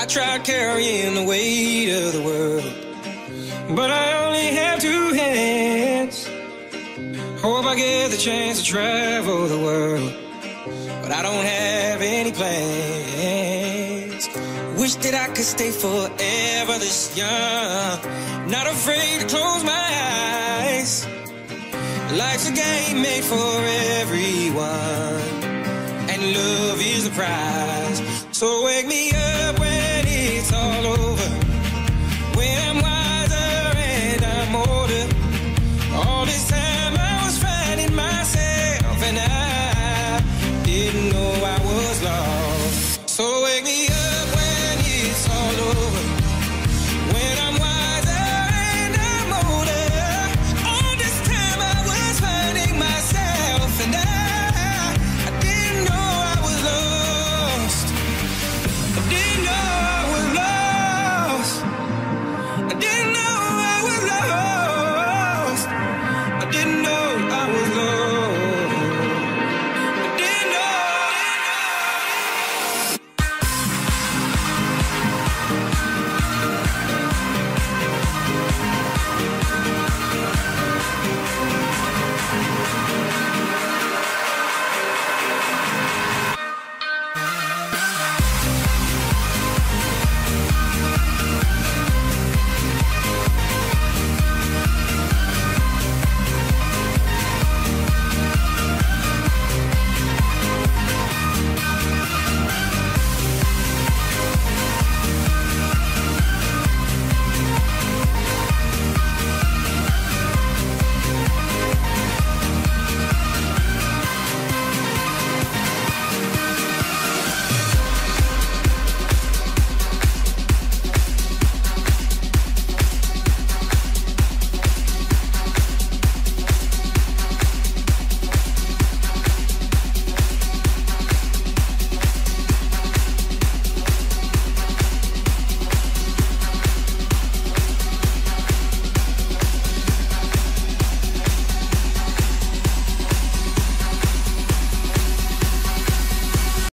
tried carrying the weight of the world, but I only have two hands. Hope I get the chance to travel the world, but I don't have any plans. Wish that I could stay forever this young, not afraid to close my eyes. Life's a game made for everyone, and love is the prize. So wake me up